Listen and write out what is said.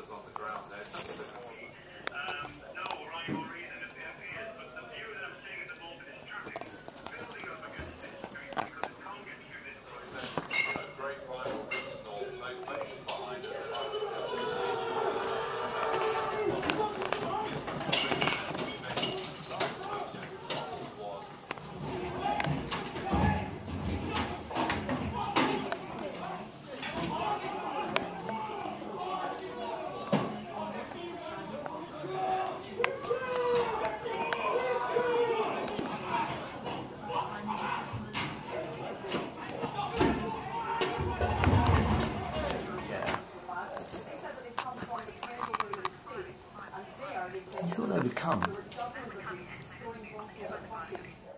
was on the ground there. Tell me a bit more. No rhyme or reason appears, but the view that I'm seeing at the moment is traffic building up against this street because it can't get through this process. A great rival regional motivation behind it. You thought they would come.